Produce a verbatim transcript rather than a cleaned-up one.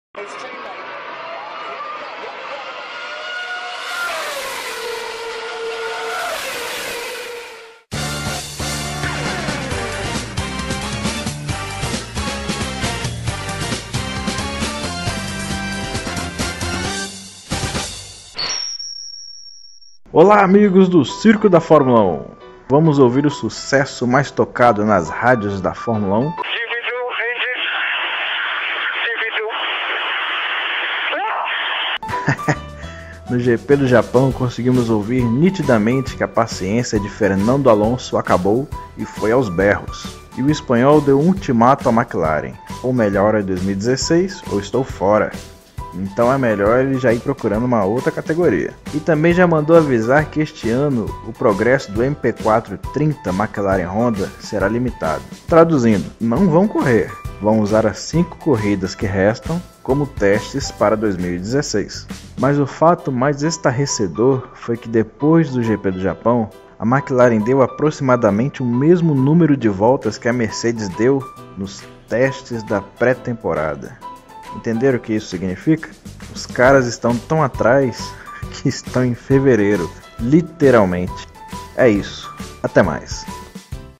Olá, amigos do Circo da Fórmula um. Vamos ouvir o sucesso mais tocado nas rádios da Fórmula um? No G P do Japão, conseguimos ouvir nitidamente que a paciência de Fernando Alonso acabou e foi aos berros. E o espanhol deu um ultimato à McLaren: ou melhora em dois mil e dezesseis ou estou fora. Então é melhor ele já ir procurando uma outra categoria. E também já mandou avisar que este ano o progresso do M P quatro trinta McLaren Honda será limitado. Traduzindo, não vão correr, vão usar as cinco corridas que restam como testes para dois mil e dezesseis. Mas o fato mais estarrecedor foi que depois do G P do Japão, a McLaren deu aproximadamente o mesmo número de voltas que a Mercedes deu nos testes da pré-temporada. Entenderam o que isso significa? Os caras estão tão atrás que estão em fevereiro, literalmente. É isso, até mais.